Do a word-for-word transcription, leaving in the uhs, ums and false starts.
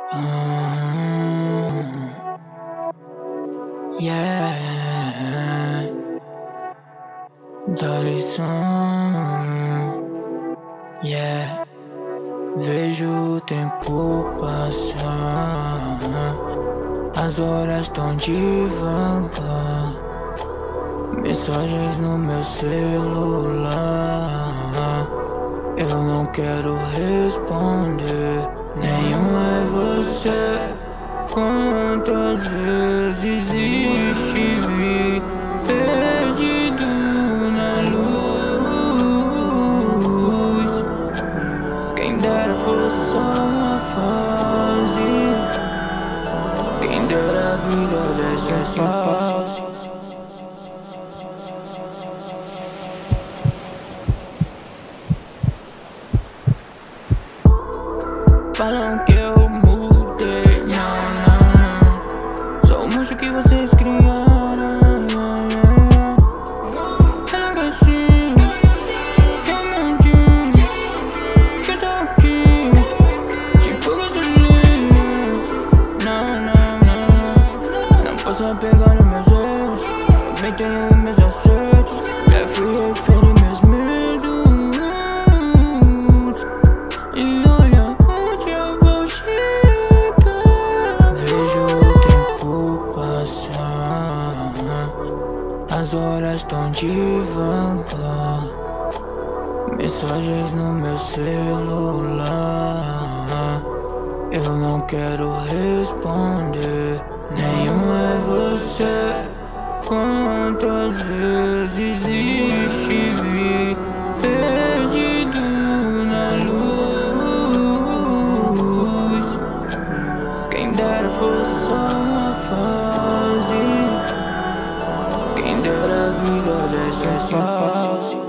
Mm, yeah, Dalisson, yeah. Vejo o tempo passar, as horas tão devagar. Mensagens no meu celular, eu não quero responder. Nenhum é você. Quantas vezes estive perdido na luz? Quem dera fosse só uma fase, quem dera a vida desse assim fácil. Falam que eu mudei, não, não, não. Sou o monstro que vocês criaram. Ela que assim, que eu menti, que eu tô aqui, tipo gasolina. Não, não, não, não. Não posso pegar nos meus erros, também tenho meus acertos. Já fui referir meus medos. E olha onde eu vou chegar. Vejo o tempo passar, as horas tão devagar. Mensagens no meu celular, eu não quero responder. Nenhum é você. Quantas vezes estive perdido na luz? Quem dera fosse só uma fase, quem dera a vida desse assim fácil.